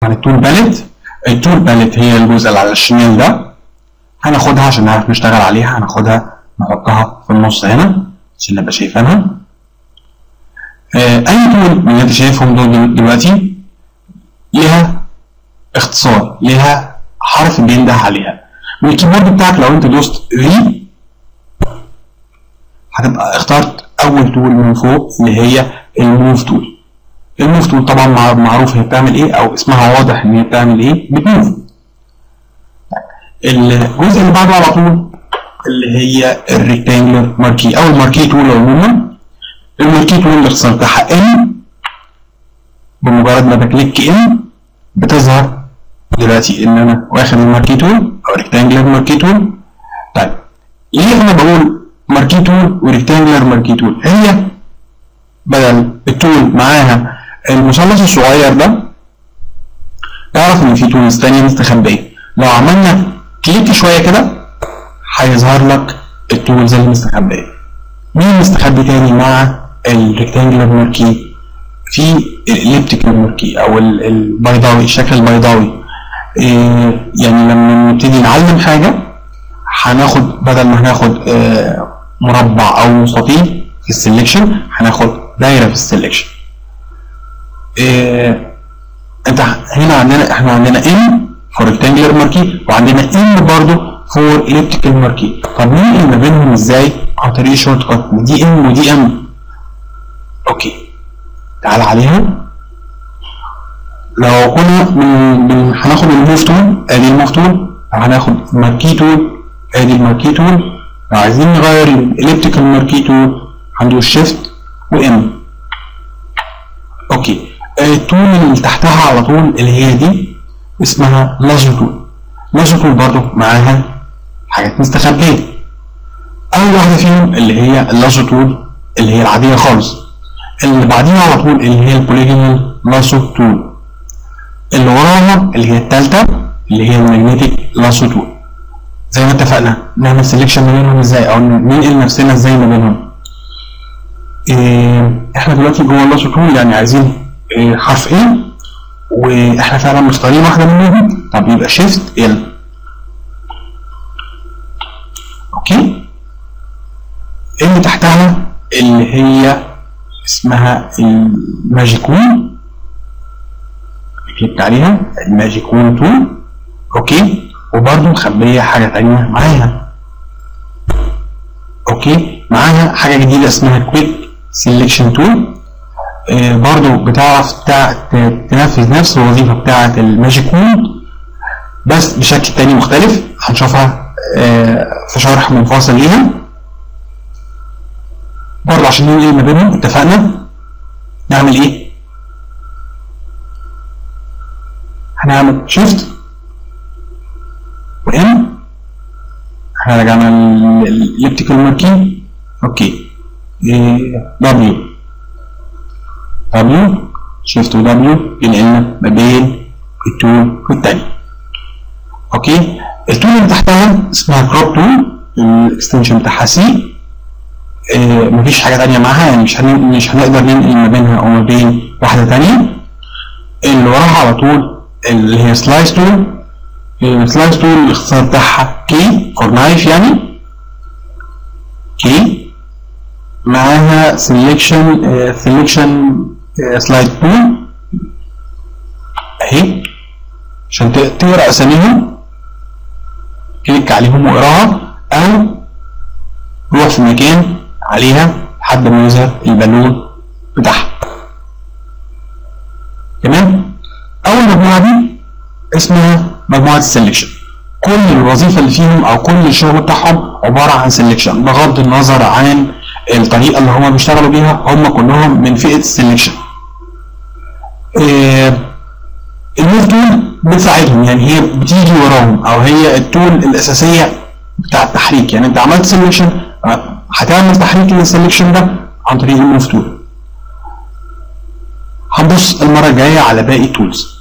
عن التول باليت. التول باليت هي الجزء اللي على الشمال ده، هناخدها عشان نعرف نشتغل عليها. هناخدها نحطها في النص هنا عشان نبقى شايفينها. اي تول من اللي انت شايفهم دول دلوقتي ليها اختصار، ليها حرف بينده عليها. من الكيبورد بتاعك لو انت دوست في هتبقى اخترت اول تول من فوق اللي هي الموف تول. الموف تول طبعا معروف هي بتعمل ايه، او اسمها واضح ان هي بتعمل ايه، بتموف. الجزء اللي بعده على طول اللي هي الريكتانجلر ماركي او الماركي تول عموما. الماركي تول الاختصار بتاعها ان، بمجرد ما بكليك ان بتظهر دلوقتي ان انا واخد الماركي تول او ريكتانجلر ماركي تول. طيب ليه انا بقول ماركي تول وريكتانجلر ماركي تول؟ هي بدل التول معاها المثلث الصغير ده، اعرف ان في تولز تانية مستخبية. لو عملنا كليك شوية كده هيظهر لك التولز اللي مستخبية. مين مستخبي تاني مع الريكتانجلر ماركي؟ في الاليبتيكال ماركي او البيضاوي، الشكل البيضاوي. يعني لما نبتدي نعلم حاجة هناخد بدل ما هناخد مربع او مستطيل في السلكشن هناخد دايرة في السلكشن. انت هنا احنا عندنا ان فور ريكتانجلر ماركي وعندنا ان برضو فور اليبتيكال ماركي. طب ننقل ما بينهم ازاي؟ عن طريق شورت كات، دي ام ودي ام. اوكي تعال عليها. لو كنا هناخد الموف تول، ادي الموف تول. هناخد ماركي تول، ادي الماركي تول. لو عايزين نغير الاليبتيكال ماركي تول هندوس شيفت وام. اوكي التول اللي تحتها على طول اللي هي دي اسمها لازو تول. لازو تول برضو معاها حاجات مستخبية. أول واحدة فيهم اللي هي اللازو تول اللي هي العادية خالص. اللي بعديها على طول اللي هي البوليجونال لاسو تول. اللي وراها اللي هي التالتة اللي هي الماجنتيك لاسو تول. زي ما اتفقنا نعمل سيلكشن ما بينهم ازاي او ننقل نفسنا ازاي ما بينهم. احنا دلوقتي جوه اللاسو تول يعني عايزين حرف ايه، واحنا فعلا مختارين واحدة منهم. طب يبقى شيفت ال. اوكي اللي تحتها اللي هي اسمها الماجيكون، كليك عليها الماجيكون تول. اوكي وبرده مخبيه حاجه تانيه معاها. اوكي معاها حاجه جديده اسمها كويك سيلكشن تول. برضو بتعرف تنفذ نفس الوظيفه بتاعه الماجيكون بس بشكل تاني مختلف، هنشوفها في شرح منفصل ليها. برضه عشان ننقل ما بينهم اتفقنا نعمل ايه؟ هنعمل شيفت وان. احنا رجعنا الاليبتيكال ماركي. اوكي دبليو شيفت ودبليو ينقلنا ما بين التول والتاني. اوكي التول اللي تحتها اسمها كروب تول، الاكستنشن بتاعها سي. مفيش حاجة تانية معاها، يعني مش هنقدر ننقل ما بينها أو ما بين واحدة تانية. اللي وراها على طول اللي هي سلايس تول. سلايس تول الاختصار بتاعها كي فور نايف، يعني كي معاها سيلكشن سلايد تول اهي عشان تقرا اساميهم. كليك عليهم واقراها او روح في مكان عليها لحد ما يظهر البالون بتاعها. تمام. اول مجموعه دي اسمها مجموعه السلكشن. كل الوظيفه اللي فيهم او كل الشغل بتاعهم عباره عن سلكشن، بغض النظر عن الطريقه اللي هم بيشتغلوا بيها، هم كلهم من فئه السلكشن. الموف تول بتساعدهم، يعني هي بتيجي وراهم او هي التول الاساسيه بتاع التحريك. يعني انت عملت سلكشن هتعمل تحريك للسلكشن ده عن طريق الموف تول. هنبص المره الجايه على باقي التولز.